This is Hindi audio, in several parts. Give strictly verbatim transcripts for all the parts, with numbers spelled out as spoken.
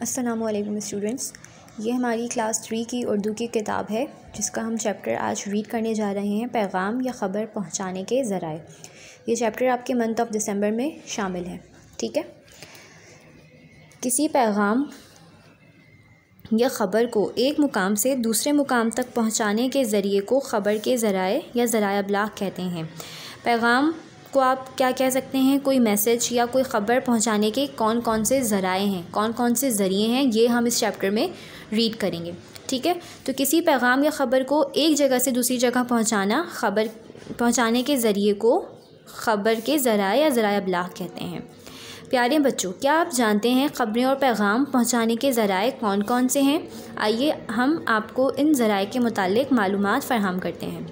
अस्सलामुअलैकुम स्टूडेंट्स, ये हमारी क्लास थ्री की उर्दू की किताब है जिसका हम चैप्टर आज रीड करने जा रहे हैं, पैगाम या ख़बर पहुंचाने के ज़राए। ये चैप्टर आपके मंथ ऑफ दिसंबर में शामिल है। ठीक है, किसी पैगाम या ख़बर को एक मुकाम से दूसरे मुकाम तक पहुंचाने के ज़रिए को ख़बर के ज़राए या ज़राए अबलाग़ कहते हैं। पैगाम को आप क्या कह सकते हैं, कोई मैसेज या कोई ख़बर पहुंचाने के कौन कौन से ज़राए हैं, कौन कौन से ज़रिए हैं, ये हम इस चैप्टर में रीड करेंगे। ठीक है, तो किसी पैगाम या ख़बर को एक जगह से दूसरी जगह पहुंचाना, ख़बर पहुंचाने के ज़रिए को ख़बर के ज़राए या ज़राए अबलाग़ कहते हैं। प्यारे बच्चों, क्या आप जानते हैं ख़बरें और पैगाम पहुंचाने के ज़राए कौन कौन से हैं? आइए हम आपको इन ज़राए के मुतालिक मालूमात फ़राहम करते हैं।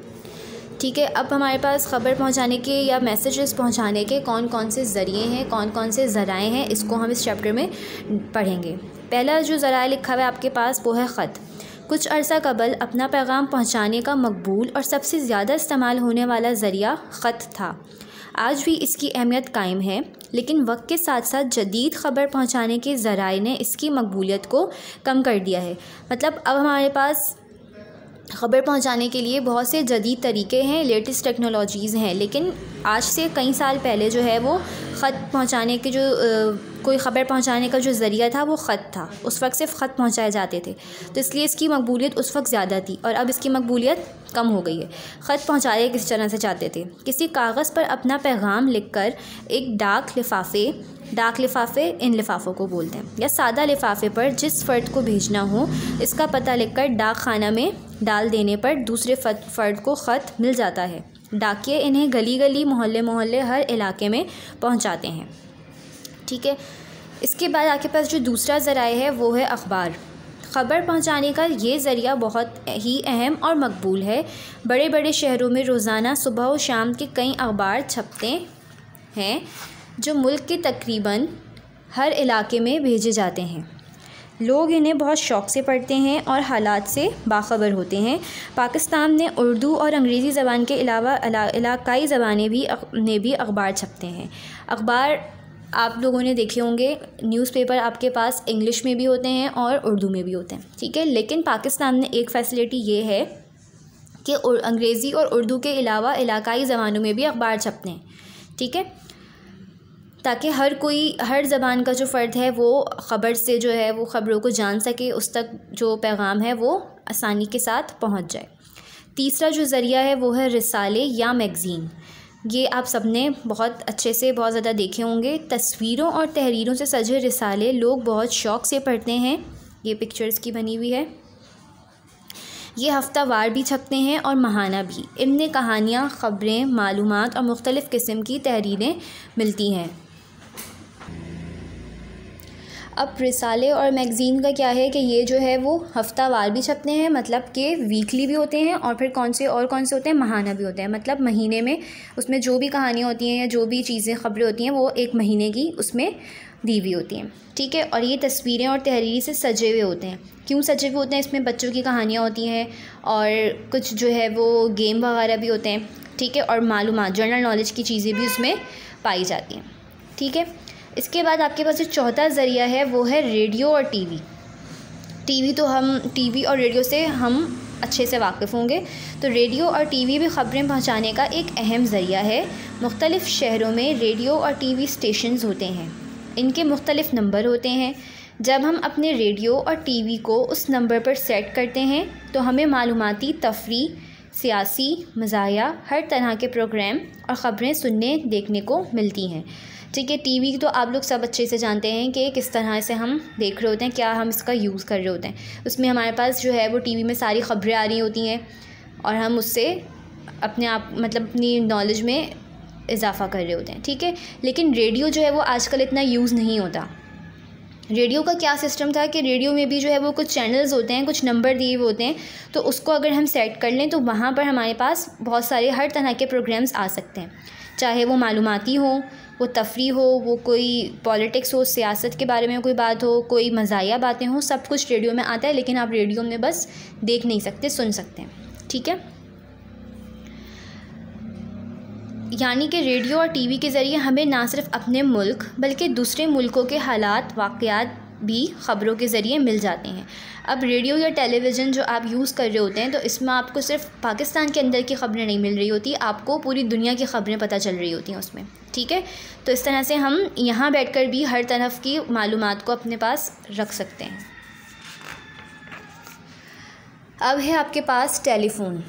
ठीक है, अब हमारे पास ख़बर पहुंचाने के या मैसेजेस पहुंचाने के कौन कौन से ज़रिए हैं, कौन कौन से ज़राए हैं, इसको हम इस चैप्टर में पढ़ेंगे। पहला जो ज़राए लिखा हुआ है आपके पास वो है ख़त। कुछ अरसा कबल अपना पैगाम पहुंचाने का मकबूल और सबसे ज़्यादा इस्तेमाल होने वाला ज़रिया ख़त था। आज भी इसकी अहमियत कायम है, लेकिन वक्त के साथ साथ जदीद ख़बर पहुंचाने के ज़राए ने इसकी मकबूलियत को कम कर दिया है। मतलब अब हमारे पास ख़बर पहुंचाने के लिए बहुत से जदीद तरीके हैं, लेटेस्ट टेक्नोलॉजीज़ हैं, लेकिन आज से कई साल पहले जो है वो ख़त पहुंचाने के जो आ, कोई ख़बर पहुंचाने का जो ज़रिया था वो ख़त था। उस वक्त सिर्फ ख़त पहुंचाए जाते थे, तो इसलिए इसकी मकबूलियत उस वक्त ज़्यादा थी और अब इसकी मकबूलियत कम हो गई है। ख़त पहुंचाए किस तरह से चाहते थे, किसी कागज़ पर अपना पैगाम लिखकर एक डाक लिफाफे डाक लिफाफे इन लिफाफों को बोलते हैं, या सादा लिफाफे पर जिस फ़र्द को भेजना हो इसका पता लिखकर डाक खाना में डाल देने पर दूसरे फ़र्द को ख़त मिल जाता है। डाकिये इन्हें गली गली, मोहल्ले मोहल्ले, हर इलाके में पहुंचाते हैं। ठीक है, इसके बाद आपके पास जो दूसरा ज़राए है वो है अखबार। ख़बर पहुंचाने का ये ज़रिया बहुत ही अहम और मकबूल है। बड़े बड़े शहरों में रोज़ाना सुबह और शाम के कई अखबार छपते हैं जो मुल्क के तकरीबन हर इलाके में भेजे जाते हैं। लोग इन्हें बहुत शौक़ से पढ़ते हैं और हालात से बाखबर होते हैं। पाकिस्तान में उर्दू और अंग्रेज़ी ज़बान के अलावा इलाकाई ज़बानें भी ने भी अखबार छपते हैं। अखबार आप लोगों ने देखे होंगे, न्यूज़पेपर आपके पास इंग्लिश में भी होते हैं और उर्दू में भी होते हैं। ठीक है, लेकिन पाकिस्तान में एक फ़ैसिलिटी ये है कि अंग्रेज़ी और उर्दू के अलावा इलाकाई ज़बानों में भी अखबार छपते हैं। ठीक है, ताकि हर कोई, हर ज़बान का जो फ़र्द है वो ख़बर से जो है वो ख़बरों को जान सके, उस तक जो पैगाम है वो आसानी के साथ पहुंच जाए। तीसरा जो ज़रिया है वो है रिसाले या मैगज़ीन। ये आप सब ने बहुत अच्छे से बहुत ज़्यादा देखे होंगे। तस्वीरों और तहरीरों से सजे रिसाले लोग बहुत शौक़ से पढ़ते हैं। ये पिक्चर्स की बनी हुई है। ये हफ्तावार भी छपते हैं और माहाना भी। इनमें कहानियाँ, ख़बरें, मालूमात और मुख्तलिफ़ किस्म की तहरीरें मिलती हैं। अब रिसाले और मैगज़ीन का क्या है कि ये जो है वो हफ्तावार भी छपते हैं, मतलब कि वीकली भी होते हैं, और फिर कौन से और कौन से होते हैं, महाना भी होते हैं। मतलब महीने में उसमें जो भी कहानियाँ होती हैं या जो भी चीज़ें, ख़बरें होती हैं वो एक महीने की उसमें दी हुई होती हैं। ठीक है, और ये तस्वीरें और तहरीर से सजे हुए होते हैं। क्यों सजे हुए होते हैं? इसमें बच्चों की कहानियाँ होती हैं और कुछ जो है वो गेम वगैरह भी होते हैं। ठीक है, और मालूमात, जनरल नॉलेज की चीज़ें भी उसमें पाई जाती हैं। ठीक है, इसके बाद आपके पास जो चौथा ज़रिया है वो है रेडियो और टीवी। टीवी तो हम टीवी और रेडियो से हम अच्छे से वाकिफ़ होंगे। तो रेडियो और टीवी भी ख़बरें पहुंचाने का एक अहम ज़रिया है। मुख्तलिफ़ शहरों में रेडियो और टीवी स्टेशंस होते हैं। इनके मुख्तलिफ़ नंबर होते हैं। जब हम अपने रेडियो और टीवी को उस नंबर पर सेट करते हैं तो हमें मालूमाती, तफरीह, सियासी, मज़ाहिया, हर तरह के प्रोग्राम और ख़बरें सुनने देखने को मिलती हैं। ठीक है, टीवी तो आप लोग सब अच्छे से जानते हैं कि किस तरह से हम देख रहे होते हैं, क्या हम इसका यूज़ कर रहे होते हैं। उसमें हमारे पास जो है वो टीवी में सारी ख़बरें आ रही होती हैं और हम उससे अपने आप मतलब अपनी नॉलेज में इजाफ़ा कर रहे होते हैं। ठीक है, लेकिन रेडियो जो है वो आजकल इतना यूज़ नहीं होता। रेडियो का क्या सिस्टम था कि रेडियो में भी जो है वो कुछ चैनल्स होते हैं, कुछ नंबर दिए हुए होते हैं, तो उसको अगर हम सेट कर लें तो वहाँ पर हमारे पास बहुत सारे हर तरह के प्रोग्राम्स आ सकते हैं, चाहे वो मालूमाती हो, वो तफरीह हो, वो कोई पॉलिटिक्स हो, सियासत के बारे में कोई बात हो, कोई मज़ाहिया बातें हो, सब कुछ रेडियो में आता है। लेकिन आप रेडियो में बस देख नहीं सकते, सुन सकते हैं। ठीक है, यानी कि रेडियो और टीवी के ज़रिए हमें ना सिर्फ अपने मुल्क बल्कि दूसरे मुल्कों के हालात, वाक़यात भी ख़बरों के ज़रिए मिल जाते हैं। अब रेडियो या टेलीविज़न जो आप यूज़ कर रहे होते हैं तो इसमें आपको सिर्फ पाकिस्तान के अंदर की ख़बरें नहीं मिल रही होती, आपको पूरी दुनिया की ख़बरें पता चल रही होती हैं उसमें, ठीक है। तो इस तरह से हम यहाँ बैठकर भी हर तरफ की मालूमात को अपने पास रख सकते हैं। अब है आपके पास टेलीफ़ोन।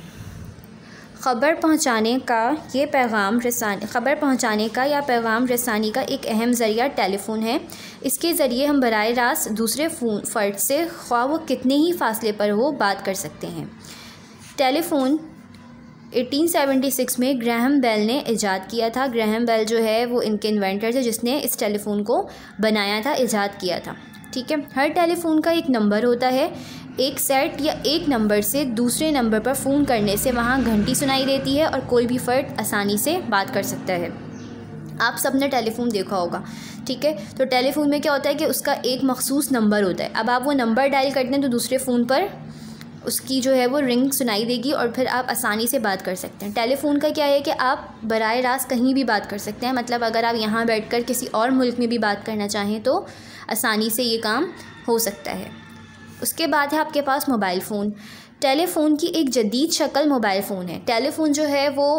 ख़बर पहुंचाने का ये पैगाम रसानी ख़बर पहुंचाने का या पैगाम रसानी का एक अहम ज़रिया टेलीफ़ोन है। इसके ज़रिए हम बराह रास्त दूसरे फ़ोन फ़र्द से ख्वाह वो कितने ही फासले पर हो बात कर सकते हैं। टेलीफ़ोन अठारह सौ छिहत्तर में ग्राहम बेल ने ईजाद किया था। ग्राहम बेल जो है वो इनके इन्वेंटर थे जिसने इस टेलीफ़ोन को बनाया था, ईजाद किया था, ठीक है। हर टेलीफ़ोन का एक नंबर होता है। एक सेट या एक नंबर से दूसरे नंबर पर फ़ोन करने से वहाँ घंटी सुनाई देती है और कोई भी फ़र्द आसानी से बात कर सकता है। आप सब ने टेलीफ़ोन देखा होगा, ठीक है। तो टेलीफ़ोन में क्या होता है कि उसका एक मखसूस नंबर होता है। अब आप वो नंबर डायल करते हैं तो दूसरे फ़ोन पर उसकी जो है वो रिंग सुनाई देगी और फिर आप आसानी से बात कर सकते हैं। टेलीफ़ोन का क्या है कि आप बराह रास्त कहीं भी बात कर सकते हैं, मतलब अगर आप यहाँ बैठकर किसी और मुल्क में भी बात करना चाहें तो आसानी से ये काम हो सकता है। उसके बाद है आपके पास मोबाइल फ़ोन। टेलीफ़ोन की एक जदीद शक्ल मोबाइल फ़ोन है। टेलीफ़ोन जो है वो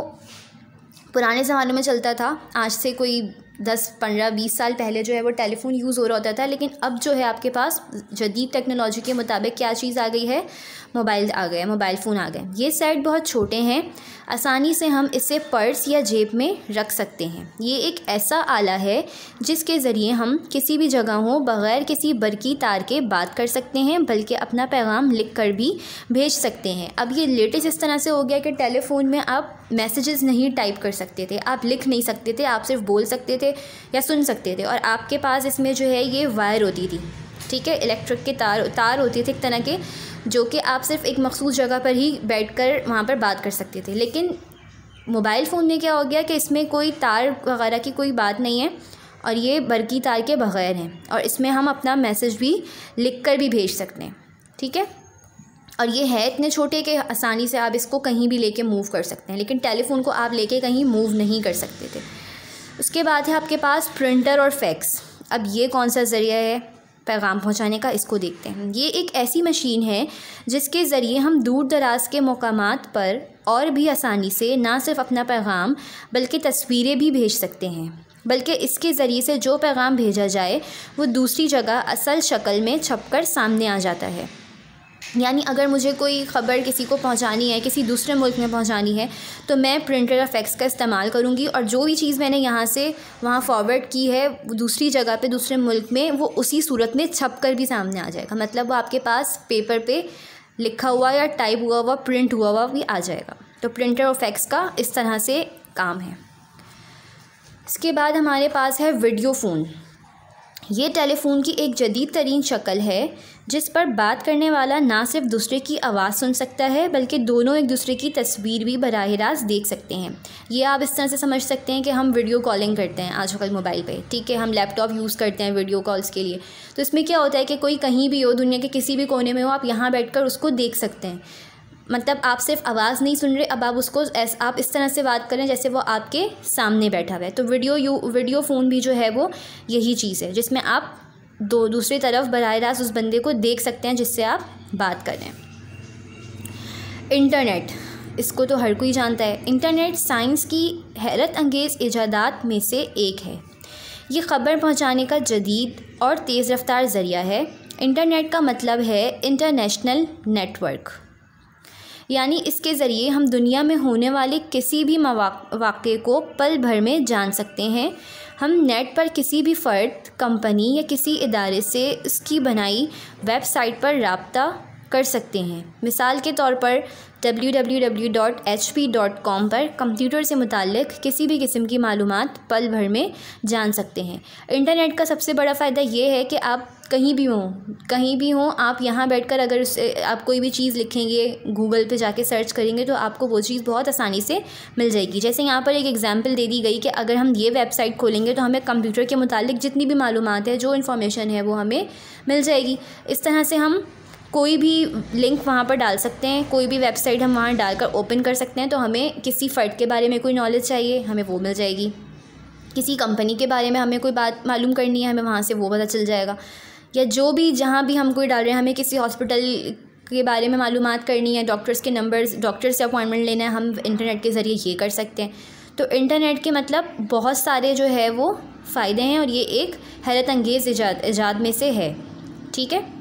पुराने ज़माने में चलता था, आज से कोई दस पंद्रह बीस साल पहले जो है वो टेलीफ़ोन यूज़ हो रहा होता था, लेकिन अब जो है आपके पास जदीद टेक्नोलॉजी के मुताबिक क्या चीज़ आ गई है, मोबाइल आ गए, मोबाइल फ़ोन आ गए। ये सेट बहुत छोटे हैं, आसानी से हम इसे पर्स या जेब में रख सकते हैं। ये एक ऐसा आला है जिसके ज़रिए हम किसी भी जगह हो बग़ैर किसी बरकी तार के बात कर सकते हैं, बल्कि अपना पैगाम लिख कर भी भेज सकते हैं। अब ये लेटेस्ट इस तरह से हो गया कि टेलीफ़ोन में आप मैसेजेस नहीं टाइप कर सकते थे, आप लिख नहीं सकते थे, आप सिर्फ बोल सकते थे या सुन सकते थे, और आपके पास इसमें जो है ये वायर होती थी, ठीक है, इलेक्ट्रिक के तार तार होते थे एक तरह के, जो कि आप सिर्फ एक मखसूस जगह पर ही बैठकर वहाँ पर बात कर सकते थे। लेकिन मोबाइल फ़ोन में क्या हो गया कि इसमें कोई तार वगैरह की कोई बात नहीं है और ये बरकी तार के बग़ैर हैं, और इसमें हम अपना मैसेज भी लिख कर भी भेज सकते हैं, ठीक है। और ये है इतने छोटे कि आसानी से आप इसको कहीं भी लेके मूव कर सकते हैं, लेकिन टेलीफ़ोन को आप लेके कहीं मूव नहीं कर सकते थे। उसके बाद है आपके पास प्रिंटर और फैक्स। अब ये कौन सा ज़रिया है पैगाम पहुंचाने का, इसको देखते हैं। ये एक ऐसी मशीन है जिसके ज़रिए हम दूर दराज के मकामात पर और भी आसानी से ना सिर्फ अपना पैगाम बल्कि तस्वीरें भी भेज सकते हैं, बल्कि इसके ज़रिए से जो पैगाम भेजा जाए वो दूसरी जगह असल शक्ल में छपकर सामने आ जाता है। यानी अगर मुझे कोई ख़बर किसी को पहुंचानी है, किसी दूसरे मुल्क में पहुंचानी है, तो मैं प्रिंटर या फैक्स का इस्तेमाल करूंगी और जो भी चीज़ मैंने यहाँ से वहाँ फॉरवर्ड की है दूसरी जगह पे दूसरे मुल्क में, वो उसी सूरत में छप कर भी सामने आ जाएगा। मतलब वो आपके पास पेपर पे लिखा हुआ या टाइप हुआ हुआ प्रिंट हुआ हुआ भी आ जाएगा। तो प्रिंटर और फैक्स का इस तरह से काम है। इसके बाद हमारे पास है वीडियो फ़ोन। ये टेलीफ़ोन की एक जदीद तरीन शक्ल है जिस पर बात करने वाला ना सिर्फ दूसरे की आवाज़ सुन सकता है बल्कि दोनों एक दूसरे की तस्वीर भी बराह रास्त देख सकते हैं। ये आप इस तरह से समझ सकते हैं कि हम वीडियो कॉलिंग करते हैं आजकल मोबाइल पे, ठीक है, हम लैपटॉप यूज़ करते हैं वीडियो कॉल्स के लिए। तो इसमें क्या होता है कि कोई कहीं भी हो, दुनिया के किसी भी कोने में हो, आप यहाँ बैठकर उसको देख सकते हैं। मतलब आप सिर्फ आवाज़ नहीं सुन रहे, अब आप उसको ऐस आप इस तरह से बात करें जैसे वो आपके सामने बैठा हुआ है। तो वीडियो यू वीडियो फ़ोन भी जो है वो यही चीज़ है जिसमें आप दो दूसरी तरफ बराह रास्त उस बंदे को देख सकते हैं जिससे आप बात कर रहे हैं। इंटरनेट, इसको तो हर कोई जानता है। इंटरनेट साइंस की हैरत अंगेज़ ईजादात में से एक है। ये ख़बर पहुंचाने का जदीद और तेज़ रफ्तार ज़रिया है। इंटरनेट का मतलब है इंटरनेशनल नेटवर्क, यानी इसके ज़रिए हम दुनिया में होने वाले किसी भी वाक़े को पल भर में जान सकते हैं। हम नेट पर किसी भी फ़र्द, कंपनी या किसी इदारे से उसकी बनाई वेबसाइट पर राब्ता कर सकते हैं। मिसाल के तौर पर W W W dot H P dot com पर कंप्यूटर से मुताल्लिक़ किसी भी किस्म की मालूमात पल भर में जान सकते हैं। इंटरनेट का सबसे बड़ा फ़ायदा ये है कि आप कहीं भी हों कहीं भी हों आप यहाँ बैठकर अगर उससे आप कोई भी चीज़ लिखेंगे, गूगल पे जाके सर्च करेंगे तो आपको वो चीज़ बहुत आसानी से मिल जाएगी। जैसे यहाँ पर एक एग्जांपल दे दी गई कि अगर हम ये वेबसाइट खोलेंगे तो हमें कंप्यूटर के मुताल्लिक़ जितनी भी मालूमात है, जो इन्फॉर्मेशन है, वो हमें मिल जाएगी। इस तरह से हम कोई भी लिंक वहाँ पर डाल सकते हैं, कोई भी वेबसाइट हम वहाँ डालकर ओपन कर सकते हैं। तो हमें किसी फ़र्द के बारे में कोई नॉलेज चाहिए, हमें वो मिल जाएगी। किसी कंपनी के बारे में हमें कोई बात मालूम करनी है, हमें वहाँ से वो पता चल जाएगा। या जो भी जहाँ भी हम कोई डाल रहे हैं, हमें किसी हॉस्पिटल के बारे में मालूमात करनी है, डॉक्टर्स के नंबर्स, डॉक्टर से अपॉइंटमेंट लेना है, हम इंटरनेट के ज़रिए ये कर सकते हैं। तो इंटरनेट के मतलब बहुत सारे जो है वो फ़ायदे हैं और ये एक हैरत अंगेज़ इजाद इजाद में से है। ठीक है।